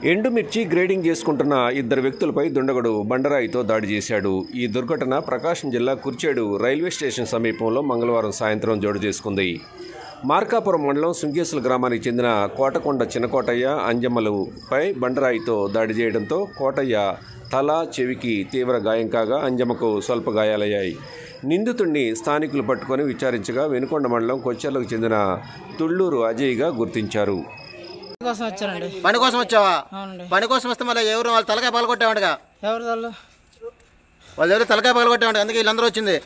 ఎండుమిర్చి గ్రేడింగ్ చేసుకుంటున్న ఇద్దరు వ్యక్తులపై దుండగుడు బండరాయితో దాడి చేశాడు. ఈ దుర్ఘటన ప్రకాశం జిల్లా కుర్చేడు రైల్వే స్టేషన్ సమీపంలో మంగళవారం సాయంత్రం చోటు చేసుకుంది. మార్కాపురం మండలం సుంకేసుల గ్రామానికి చెందిన కోటకొండ చిన్నకోటయ్య, అంజమ్మలపై బండరాయితో దాడి చేయడంతో కోటయ్య తల, చెవికి తీవ్ర గాయం కాగా అంజమ్మకు స్వల్ప గాయాలయ్యాయి. నిందితుడిని స్థానికులు పట్టుకొని విచారించగా వెనుకొండ మండలం కొచ్చెర్లకు చెందిన తుళ్ళూరు అజయ్గా గుర్తించారు. పని కోసం వచ్చావా? పని కోసం వస్తే మళ్ళీ ఎవరు వాళ్ళు తలకాయ పగలగొట్టావాడుగా? వాళ్ళు ఎవరు తలకాయ పగలగొట్టావాడు, అందుకే వీళ్ళందరూ వచ్చింది.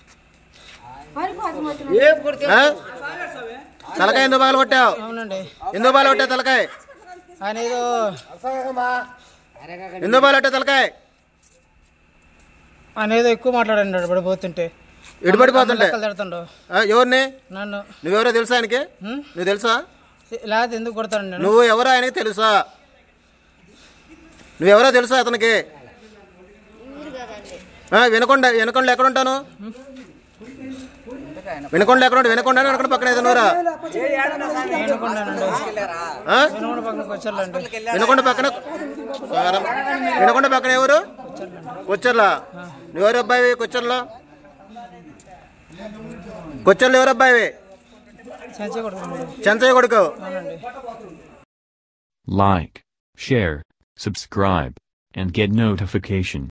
తలకాయ ఎందుకు పగలగొట్టావు? ఎందుకు పగలగొట్టావు తలకాయ? ఎందుకు పగలగొట్టావు తలకాయ? అనేదో ఎక్కువ మాట్లాడండి పడిపోతుంటే. ఎడిపడిపోతుంటే ఎవరిని? నన్ను. నువ్వెవరో తెలుసా ఆయనకి? నువ్వు తెలుసా? లేకపోతే ఎందుకు కొడతానండి? నువ్వు ఎవరో ఆయనకి తెలుసా? నువ్వెవరో తెలుసా అతనికి? వినకొండ ఎక్కడ ఉంటాను? వినకొండ ఎక్కడ? వినకొండ వెనకొండ పక్కన ఏదన్నారా? వినకొండ పక్కన. వినకొండ పక్కన ఎవరు? కొచ్చెర్లా. నువ్వెవరు అబ్బాయి? కొచ్చెర్లో ఎవరు అబ్బాయి? చెంచయ్య కొడుకు. Like, share, subscribe, and get notification.